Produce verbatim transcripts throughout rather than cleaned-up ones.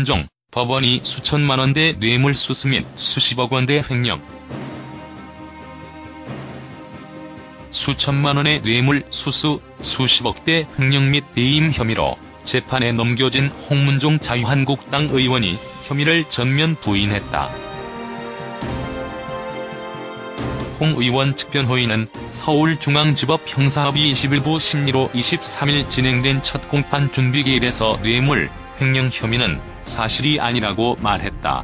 홍문종, 법원이 수천만 원대 뇌물수수 및 수십억 원대 횡령, 수천만 원의 뇌물 수수, 수십억대 횡령 및 배임 혐의로 재판에 넘겨진 홍문종 자유한국당 의원이 혐의를 전면 부인했다. 홍 의원 측 변호인은 서울중앙지법 형사합의 이십일 부 심리로 이십삼 일 진행된 첫 공판 준비기일에서 뇌물, 횡령 혐의는 사실이 아니라고 말했다.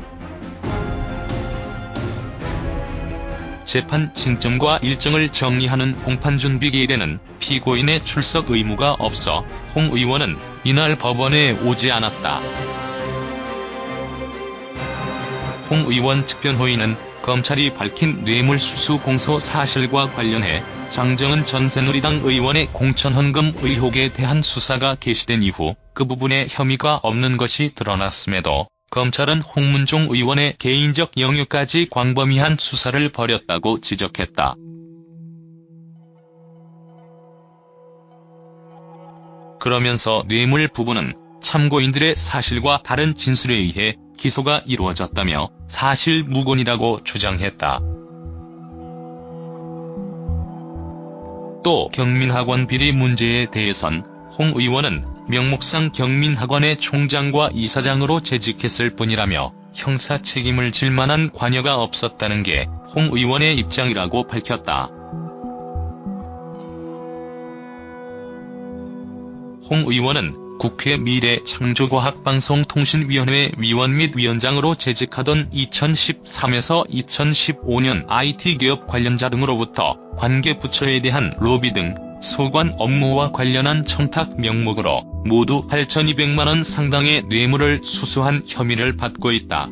재판 쟁점과 일정을 정리하는 공판 준비기일에는 피고인의 출석 의무가 없어 홍 의원은 이날 법원에 오지 않았다. 홍 의원 측 변호인은 검찰이 밝힌 뇌물수수 공소 사실과 관련해 장정은 전 새누리당 의원의 공천헌금 의혹에 대한 수사가 개시된 이후 그 부분에 혐의가 없는 것이 드러났음에도 검찰은 홍문종 의원의 개인적 영유까지 광범위한 수사를 벌였다고 지적했다. 그러면서 뇌물 부분은 참고인들의 사실과 다른 진술에 의해 기소가 이루어졌다며 사실 무근이라고 주장했다. 또 경민학원 비리 문제에 대해선 홍 의원은 명목상 경민학원의 총장과 이사장으로 재직했을 뿐이라며 형사 책임을 질 만한 관여가 없었다는 게 홍 의원의 입장이라고 밝혔다. 홍 의원은 국회 미래창조과학방송통신위원회 위원 및 위원장으로 재직하던 이천십삼에서 이천십오 년 아이티 기업 관련자 등으로부터 관계 부처에 대한 로비 등 소관 업무와 관련한 청탁 명목으로 모두 팔천이백만 원 상당의 뇌물을 수수한 혐의를 받고 있다.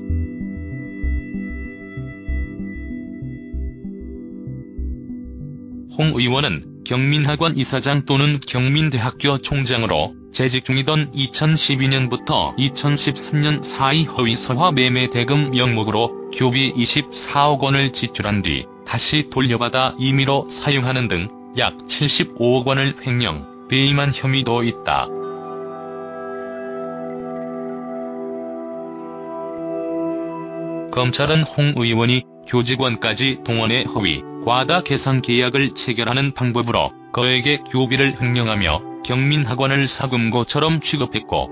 홍 의원은 경민학원 이사장 또는 경민대학교 총장으로 재직 중이던 이천십이 년부터 이천십삼 년 사이 허위 서화 매매 대금 명목으로 교비 이십사억 원을 지출한 뒤 다시 돌려받아 임의로 사용하는 등 약 칠십오억 원을 횡령, 배임한 혐의도 있다. 검찰은 홍 의원이 교직원까지 동원해 허위, 과다 계상 계약을 체결하는 방법으로 그에게 교비를 횡령하며 경민학원을 사금고처럼 취급했고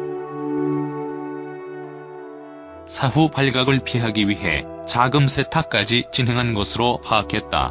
사후 발각을 피하기 위해 자금 세탁까지 진행한 것으로 파악했다.